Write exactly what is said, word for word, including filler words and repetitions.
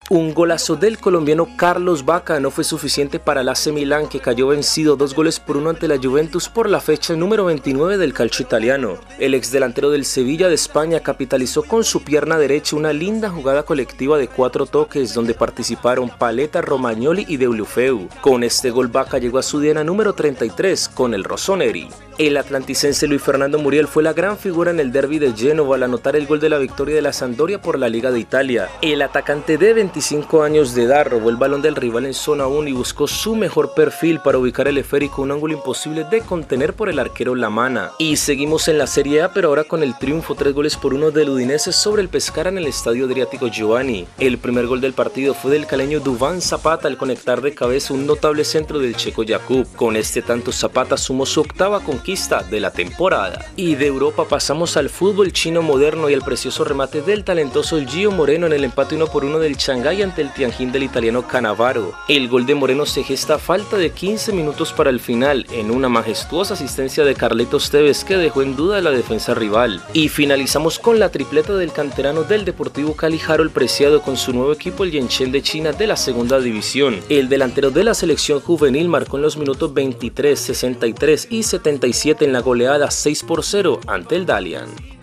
Un golazo del colombiano Carlos Vaca no fue suficiente para el A C Milán, que cayó vencido dos goles por uno ante la Juventus por la fecha número veintinueve del calcio italiano. El exdelantero del Sevilla de España capitalizó con su pierna derecha una linda jugada colectiva de cuatro toques donde participaron Paletta, Romagnoli y Deulofeu. Con este gol Vaca llegó a su diana número treinta y tres con el Rossoneri. El atlanticense Luis Fernando Muriel fue la gran figura en el derbi de Génova al anotar el gol de la victoria de la Sampdoria por la Liga de Italia. El atacante de veinticinco años de edad robó el balón del rival en zona uno y buscó su mejor perfil para ubicar el esférico, un ángulo imposible de contener por el arquero Lamana. Y seguimos en la Serie A, pero ahora con el triunfo tres goles por uno del Udinese sobre el Pescara en el Estadio Adriático Giovanni. El primer gol del partido fue del caleño Duván Zapata al conectar de cabeza un notable centro del checo Jakub. Con este tanto Zapata sumó su octava conquista de la temporada. Y de Europa pasamos al fútbol chino moderno y al precioso remate del talentoso Gio Moreno en el empate uno por uno del Shanghái ante el Tianjin del italiano Cannavaro. El gol de Moreno se gesta a falta de quince minutos para el final en una majestuosa asistencia de Carlitos Tevez que dejó en duda a la defensa rival. Y finalizamos con la tripleta del canterano del Deportivo Cali, Harold Preciado, con su nuevo equipo, el Shenzhen de China de la segunda división. El delantero de la selección juvenil marcó en los minutos veintitrés, sesenta y tres y setenta y siete en la goleada seis por cero ante el Dalian.